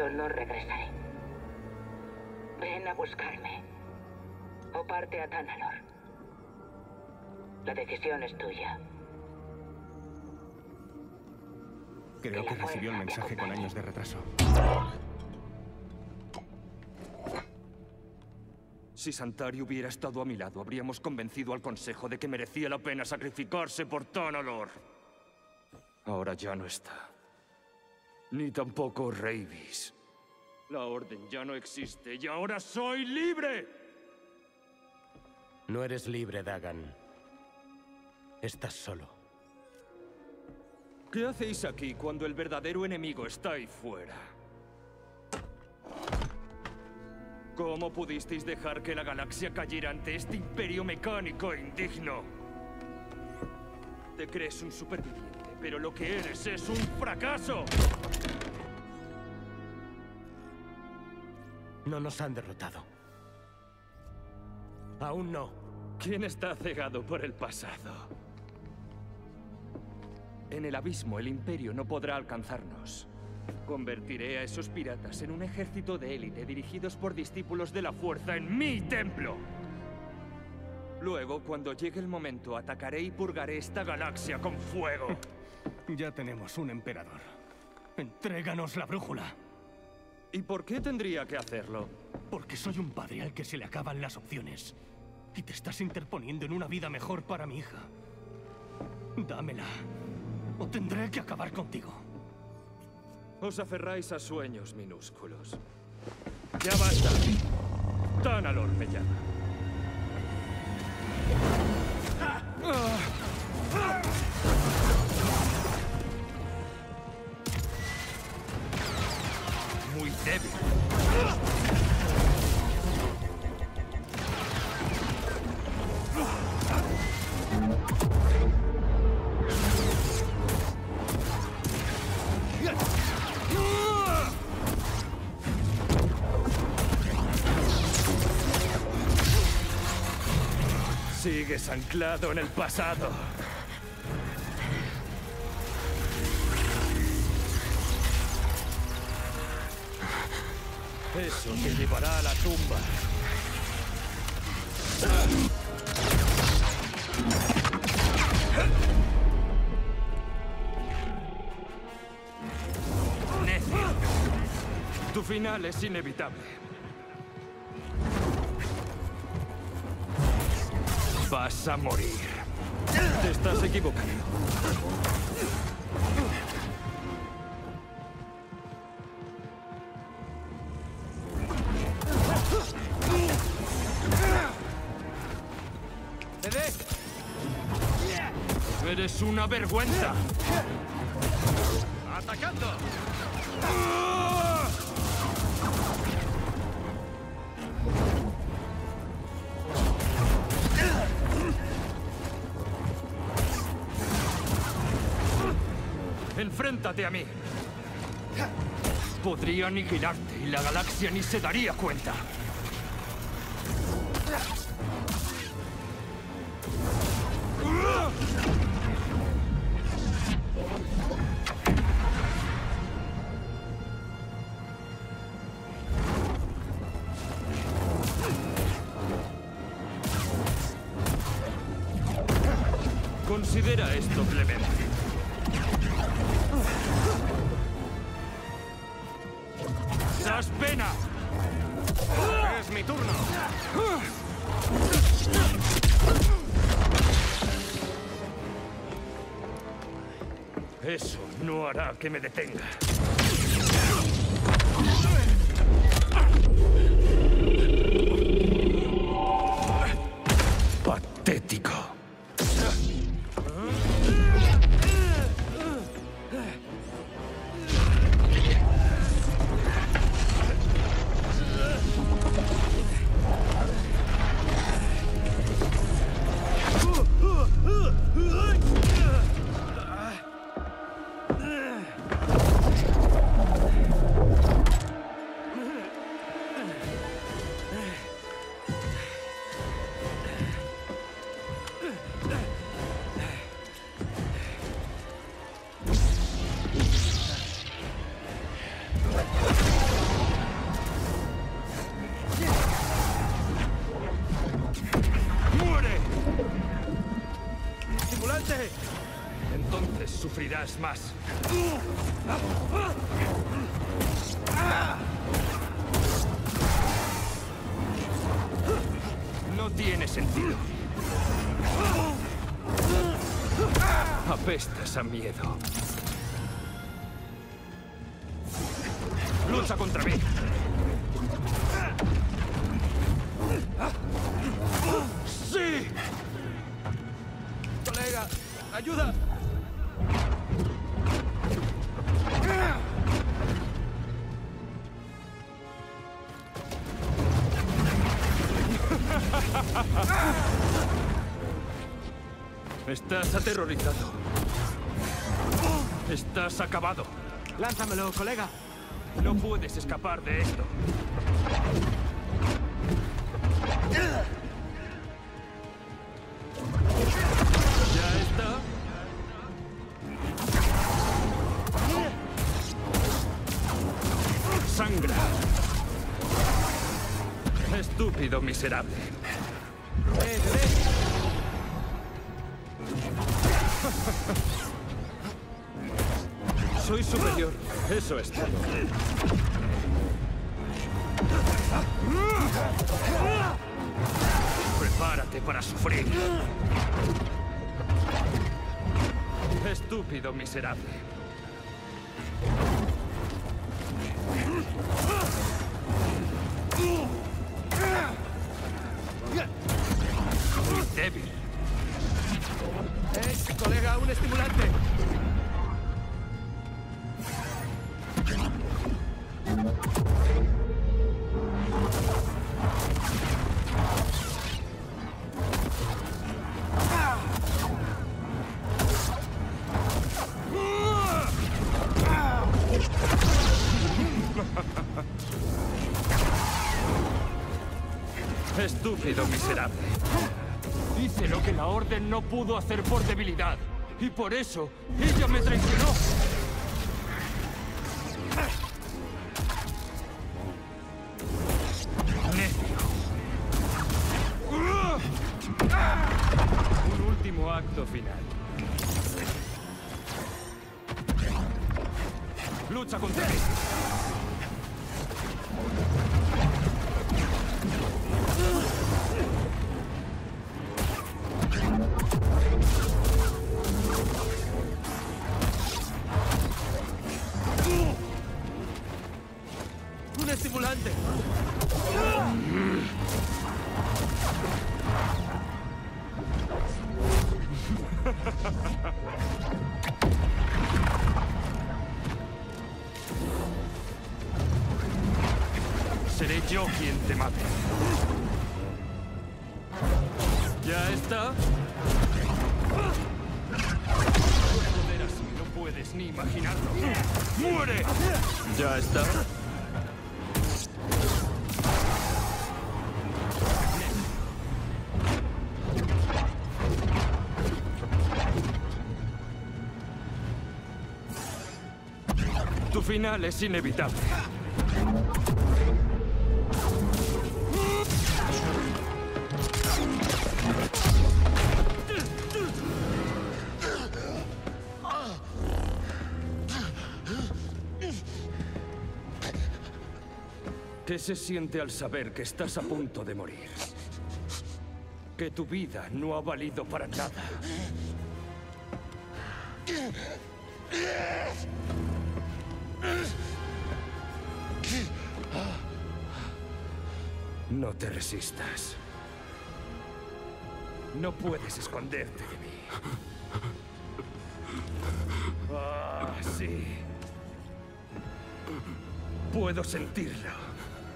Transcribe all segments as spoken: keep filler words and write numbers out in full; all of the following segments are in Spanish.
Yo no regresaré. Ven a buscarme. O parte a Tanalor. La decisión es tuya. Creo que recibió el mensaje con años de retraso. Si Santari hubiera estado a mi lado, habríamos convencido al Consejo de que merecía la pena sacrificarse por Tanalor. Ahora ya no está. Ni tampoco Rayvis. La Orden ya no existe y ahora soy libre. No eres libre, Dagan. Estás solo. ¿Qué hacéis aquí cuando el verdadero enemigo está ahí fuera? ¿Cómo pudisteis dejar que la galaxia cayera ante este imperio mecánico e indigno? Te crees un superviviente, pero lo que eres es un fracaso. No nos han derrotado. Aún no. ¿Quién está cegado por el pasado? En el abismo, el Imperio no podrá alcanzarnos. Convertiré a esos piratas en un ejército de élite dirigidos por discípulos de la fuerza en mi templo. Luego, cuando llegue el momento, atacaré y purgaré esta galaxia con fuego. Ya tenemos un emperador. Entréganos la brújula. ¿Y por qué tendría que hacerlo? Porque soy un padre al que se le acaban las opciones. Y te estás interponiendo en una vida mejor para mi hija. Dámela. O tendré que acabar contigo. Os aferráis a sueños minúsculos. ¡Ya basta! Tanalor me llama. Muy débil. Sigues anclado en el pasado. Eso te llevará a la tumba. Necio. Tu final es inevitable. Vas a morir. Te estás equivocando. ¡Bebé! ¡Eres una vergüenza! ¡Atacando! ¡Enfréntate a mí! Podría aniquilarte y la galaxia ni se daría cuenta. Considera esto, Clemente. ¡Das pena! ¡Es mi turno! Eso no hará que me detenga. Patético. estimulante! Entonces sufrirás más. No tiene sentido. Apestas a miedo. ¡Lucha contra mí! ¡Sí! ¡Colega! ¡Ayuda! Estás aterrorizado. Estás acabado. Lánzamelo, colega. No puedes escapar de esto. ¿Ya está? Sangra. Estúpido miserable. ¡Eh, bebé! Soy superior. Eso es todo. Prepárate para sufrir. Estúpido miserable. Muy débil. ¡Eh, colega, un estimulante! Estúpido miserable. Hice lo que la Orden no pudo hacer por debilidad. Y por eso, ella me traicionó. Necio. Un último acto final. Lucha contra mí. ¡Un estimulante! Seré yo quien te mate. ¿Ya está? Joder, así no puedes ni imaginarlo. ¡Muere! ¿Ya está? Tu final es inevitable. ¿Qué se siente al saber que estás a punto de morir? Que tu vida no ha valido para nada. No te resistas. No puedes esconderte de mí. Ah, sí. Puedo sentirlo.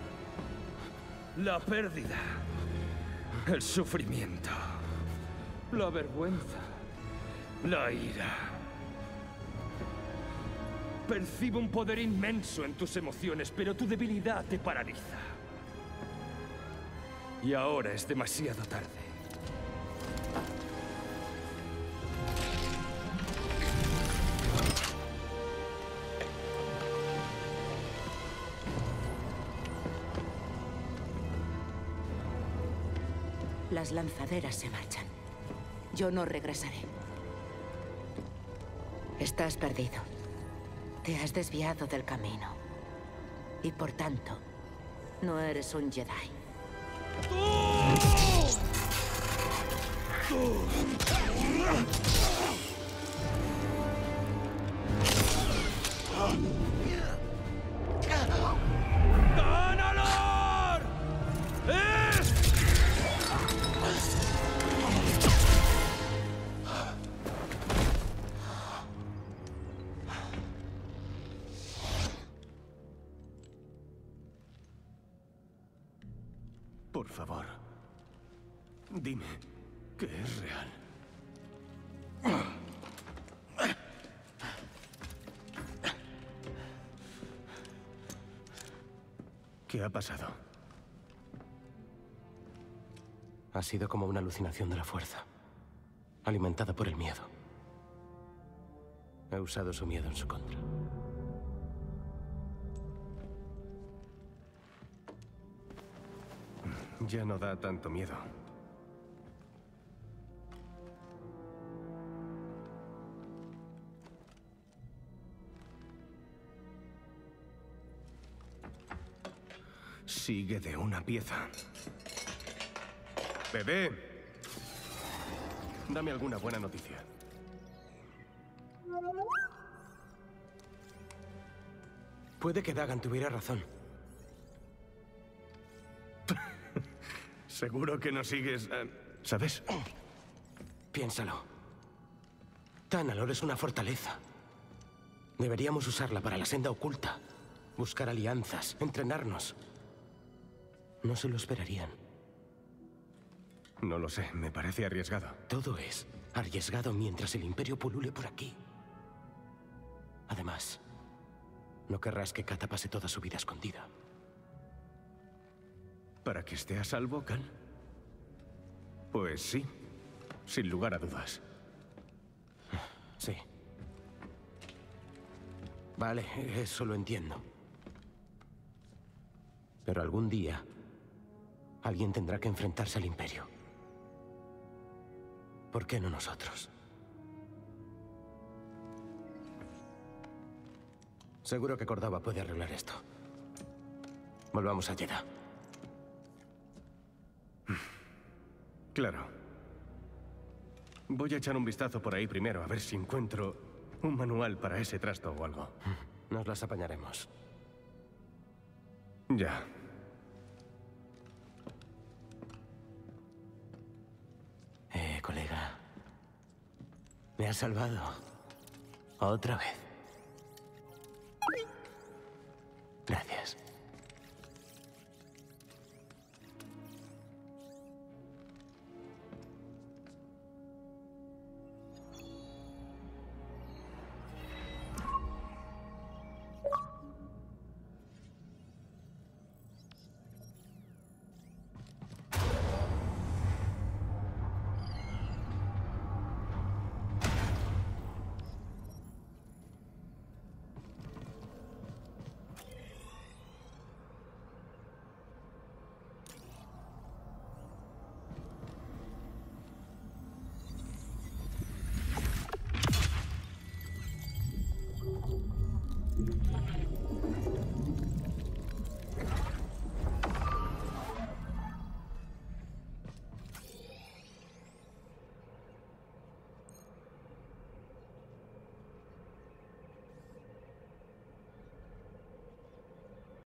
La pérdida. El sufrimiento. La vergüenza. La ira. Percibo un poder inmenso en tus emociones, pero tu debilidad te paraliza. Y ahora es demasiado tarde. Las lanzaderas se marchan. Yo no regresaré. Estás perdido. Te has desviado del camino. Y por tanto, no eres un Jedi. ¡Tanalor! ¡Eh! Por favor, dime que es real. ¿Qué ha pasado? Ha sido como una alucinación de la fuerza, alimentada por el miedo. He usado su miedo en su contra. Ya no da tanto miedo. Sigue de una pieza. Bebé. Dame alguna buena noticia. Puede que Dagan tuviera razón. Seguro que no sigues... eh, ¿sabes? Piénsalo. Tanalor es una fortaleza. Deberíamos usarla para la senda oculta. Buscar alianzas, entrenarnos. No se lo esperarían. No lo sé, me parece arriesgado. Todo es arriesgado mientras el Imperio pulule por aquí. Además, no querrás que Kata pase toda su vida escondida. ¿Para que esté a salvo, Khan? Pues sí, sin lugar a dudas. Sí. Vale, eso lo entiendo. Pero algún día, alguien tendrá que enfrentarse al Imperio. ¿Por qué no nosotros? Seguro que Cordova puede arreglar esto. Volvamos a Jedha. Claro. Voy a echar un vistazo por ahí primero, a ver si encuentro un manual para ese trasto o algo. Nos las apañaremos. Ya. Eh, colega. Me has salvado. Otra vez. Gracias.